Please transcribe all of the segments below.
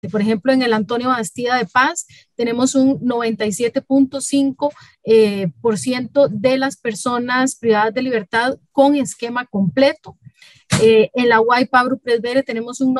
importante. Por ejemplo, en el Antonio Bastida de Paz tenemos un 97.5% de las personas privadas de libertad con esquema completo. En la UAI Pablo Presbere tenemos un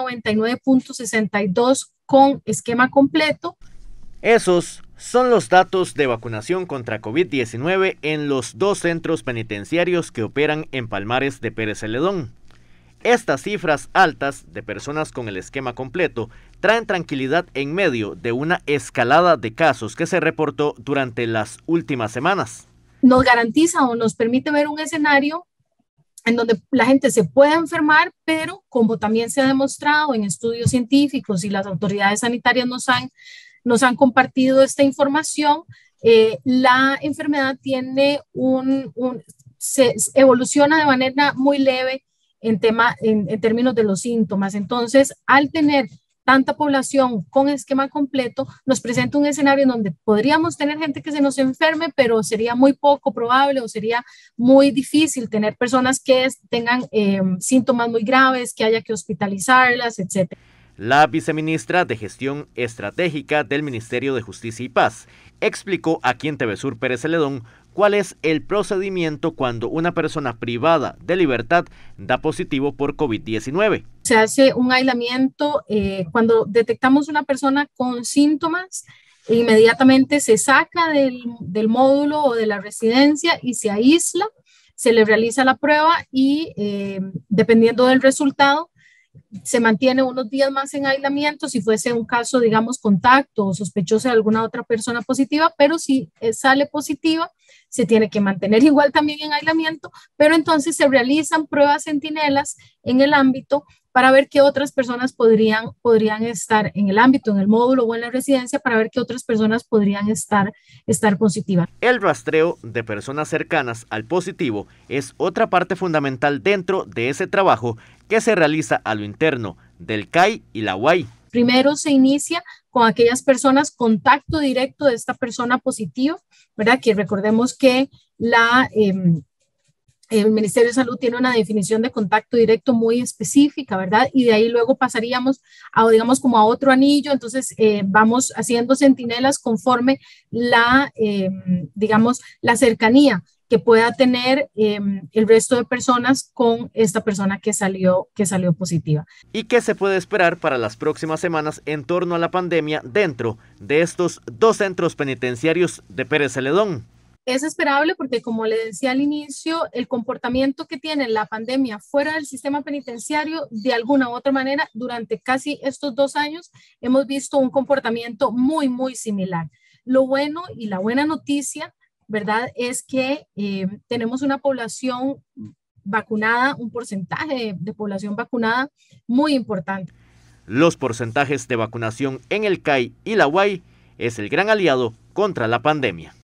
99.62% con esquema completo. Esos son los datos de vacunación contra COVID-19 en los 2 centros penitenciarios que operan en Palmares de Pérez Celedón. Estas cifras altas de personas con el esquema completo traen tranquilidad en medio de una escalada de casos que se reportó durante las últimas semanas. Nos garantiza o nos permite ver un escenario en donde la gente se puede enfermar, pero como también se ha demostrado en estudios científicos y las autoridades sanitarias nos han compartido esta información, la enfermedad tiene se evoluciona de manera muy leve en términos de los síntomas. Entonces, al tener tanta población con esquema completo, nos presenta un escenario en donde podríamos tener gente que se nos enferme, pero sería muy poco probable o sería muy difícil tener personas que tengan síntomas muy graves, que haya que hospitalizarlas, etc. La viceministra de Gestión Estratégica del Ministerio de Justicia y Paz explicó aquí en TV Sur Pérez Celedón cuál es el procedimiento cuando una persona privada de libertad da positivo por COVID-19. Se hace un aislamiento cuando detectamos una persona con síntomas, inmediatamente se saca del módulo o de la residencia y se aísla, se le realiza la prueba y dependiendo del resultado, se mantiene unos días más en aislamiento si fuese un caso, digamos, contacto o sospechoso de alguna otra persona positiva, pero si sale positiva, se tiene que mantener igual también en aislamiento, pero entonces se realizan pruebas centinelas en el ámbito para ver qué otras personas podrían estar en el ámbito, en el módulo o en la residencia, para ver qué otras personas podrían estar positivas. El rastreo de personas cercanas al positivo es otra parte fundamental dentro de ese trabajo que se realiza a lo interno del CAI y la UAI. Primero se inicia con aquellas personas contacto directo de esta persona positiva, ¿verdad? Que recordemos que el Ministerio de Salud tiene una definición de contacto directo muy específica, ¿verdad? Y de ahí luego pasaríamos digamos, como a otro anillo, entonces vamos haciendo centinelas conforme digamos, la cercanía que pueda tener el resto de personas con esta persona que salió positiva. ¿Y qué se puede esperar para las próximas semanas en torno a la pandemia dentro de estos 2 centros penitenciarios de Pérez Celedón? Es esperable porque, como le decía al inicio, el comportamiento que tiene la pandemia fuera del sistema penitenciario, de alguna u otra manera, durante casi estos 2 años, hemos visto un comportamiento muy, muy similar. Lo bueno y la buena noticia, ¿verdad?, es que tenemos una población vacunada, un porcentaje de población vacunada muy importante. Los porcentajes de vacunación en el CAI y la UAI es el gran aliado contra la pandemia.